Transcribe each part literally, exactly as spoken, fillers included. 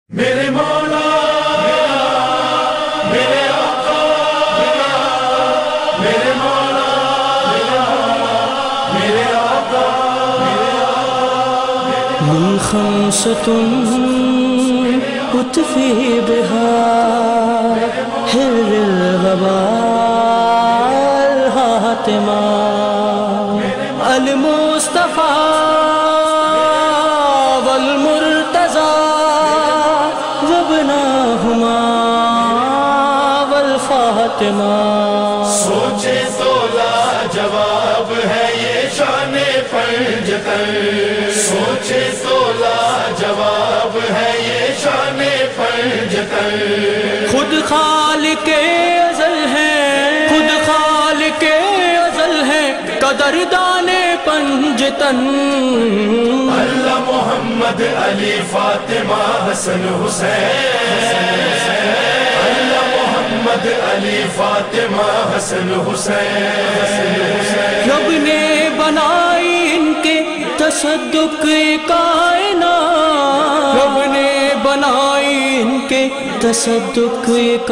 میرے مولا میرے آقا میرے مولا میرے آقا من خمسة أطفي بها حر الغباء الهاتما المصطفى والمرتضى وابناهما والفاطمہ. سوچے تو لاجواب ہے یہ شان پنجتن، سوچے تو لاجواب ہے یہ شان پنجتن. خود خالق ازل ہیں، خود خالق ازل ہیں، قدردان پنجتن. اللہ محمد علی فاطمہ حسن حسین، اللہ محمد علی فاطمہ حسن حسین. رب نے بنائی ان کے تصدق کائنات، رب نے بنائی ان کے تصدق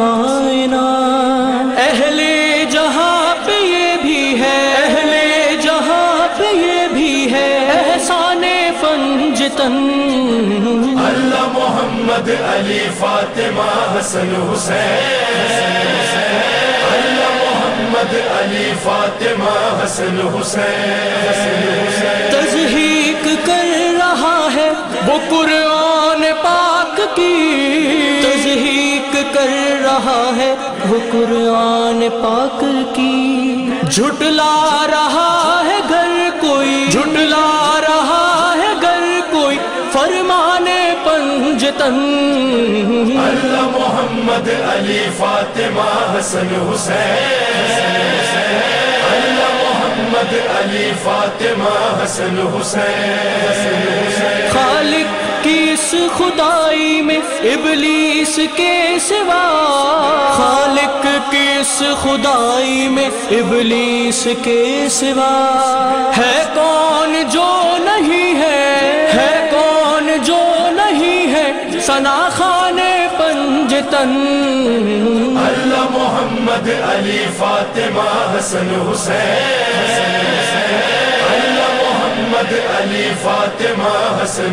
کائنات. اہل جہاں پہ یہ بھی ہے، اہل جہاں پہ یہ بھی ہے احسان پنجتن. اللہ محمد علی فاطمہ حسن حسین، اللہ محمد علی فاطمہ حسن حسین. تضحیق کر رہا ہے وہ قرآن پاک کی، تضحیق کر رہا ہے وہ قرآن پاک کی. جھٹلا رہا ہے گھر کوئی، جھٹلا رہا ہے گھر کوئی فرمان پنجتن. اللہ محمد علی فاطمہ حسن حسین، اللہ محمد علی فاطمہ حسن حسین. خالق کی اس خدائی میں ابلیس کے سوا، خالق کی اس خدائی میں ابلیس کے سوا ہے کون جو نہیں ہے، ہے کون جو نہیں ہے ثنا خوان پنجتن. اللہ محمد علی فاطمہ حسن حسین، اللہ محمد علی فاطمہ حسن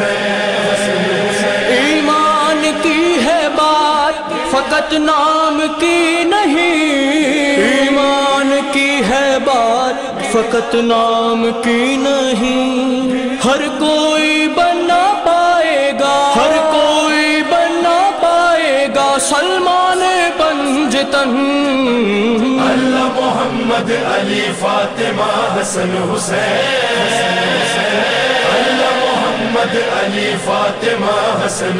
حسین. ایمان کی ہے بات فقط نام کی نہیں، ایمان کی ہے بات فقط نام کی نہیں. ہر کوئی بننا پائے گا، ہر کوئی بننا پائے گا سلمان پنجتن. اللہ محمد علی فاطمہ حسن حسین، اللہ محمد علی فاطمہ حسن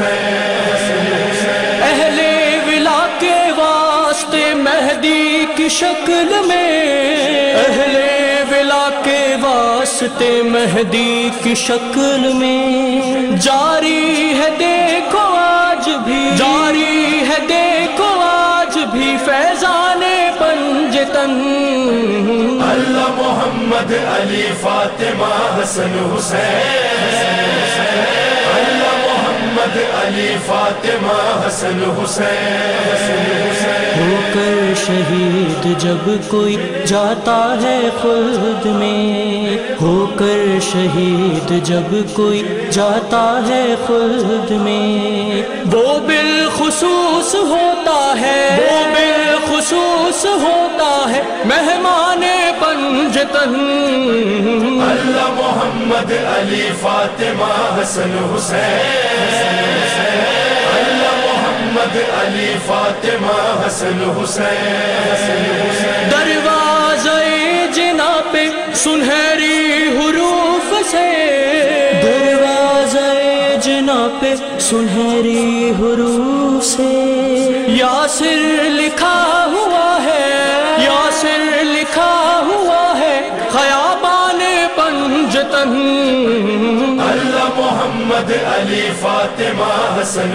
حسین. اہل ولا کے واسطے مہدی کی شکل میں، اہل ولا کے واسطے مہدی کی شکل میں جاری ہے دیکھو آج بھی، جاری ہے دیکھو آج بھی فیضان پنجتن. اللہ محمد علی فاطمہ حسن حسین، اللہ محمد علی فاطمہ حسن حسین. ہو کر شہید جب کوئی جاتا ہے خلد میں، ہو کر شہید جب کوئی جاتا ہے خلد میں وہ بالخصوص ہوتا ہے، وہ بالخصوص ہوتا ہے مہمان پنجتن. اللہ محمد علی فاطمہ حسن حسین، اللہ محمد علی فاطمہ حسن حسین. دروازے جنا پہ سنہری حروف سے، دروازے جنا پہ سنہری حروف سے یاسر لکھا ہوا ہے، یاسر لکھا ہوا ہے خیابان پنجتن. اللہ محمد علی فاطمہ حسن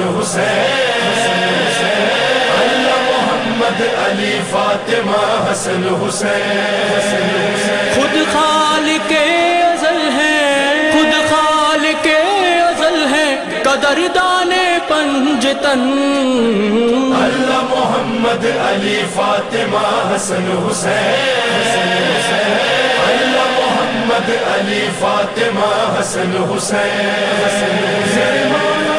حسین، اللہ محمد علی فاطمہ حسن حسین. خود خالق ازل ہیں، خود خالق ازل ہیں، قدردان پنجتن، اللہ محمد علی فاطمہ حسن حسین، اللہ محمد علی فاطمہ حسن حسین،